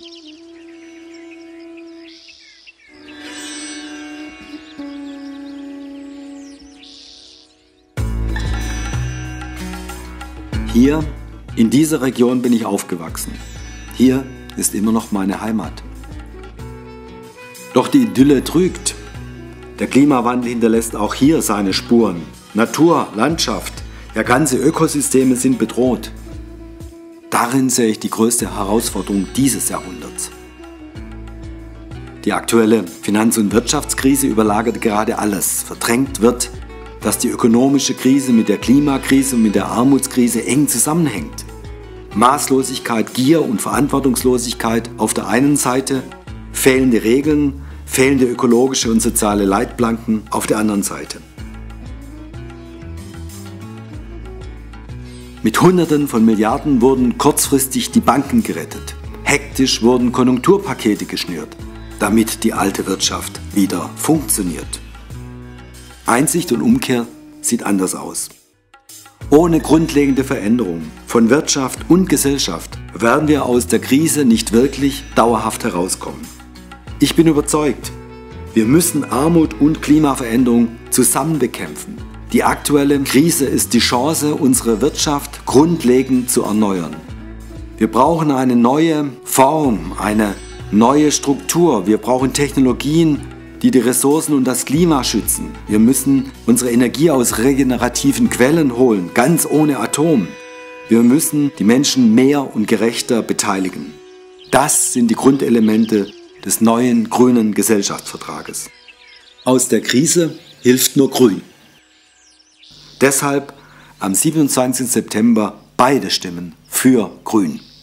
Hier, in dieser Region bin ich aufgewachsen. Hier ist immer noch meine Heimat. Doch die Idylle trügt. Der Klimawandel hinterlässt auch hier seine Spuren. Natur, Landschaft, ja ganze Ökosysteme sind bedroht. Darin sehe ich die größte Herausforderung dieses Jahrhunderts. Die aktuelle Finanz- und Wirtschaftskrise überlagert gerade alles. Verdrängt wird, dass die ökonomische Krise mit der Klimakrise und mit der Armutskrise eng zusammenhängt. Maßlosigkeit, Gier und Verantwortungslosigkeit auf der einen Seite, fehlende Regeln, fehlende ökologische und soziale Leitplanken auf der anderen Seite. Mit Hunderten von Milliarden wurden kurzfristig die Banken gerettet. Hektisch wurden Konjunkturpakete geschnürt, damit die alte Wirtschaft wieder funktioniert. Einsicht und Umkehr sieht anders aus. Ohne grundlegende Veränderung von Wirtschaft und Gesellschaft werden wir aus der Krise nicht wirklich dauerhaft herauskommen. Ich bin überzeugt, wir müssen Armut und Klimaveränderung zusammen bekämpfen. Die aktuelle Krise ist die Chance, unsere Wirtschaft grundlegend zu erneuern. Wir brauchen eine neue Form, eine neue Struktur. Wir brauchen Technologien, die die Ressourcen und das Klima schützen. Wir müssen unsere Energie aus regenerativen Quellen holen, ganz ohne Atom. Wir müssen die Menschen mehr und gerechter beteiligen. Das sind die Grundelemente des neuen grünen Gesellschaftsvertrages. Aus der Krise hilft nur Grün. Deshalb am 27. September beide Stimmen für Grün.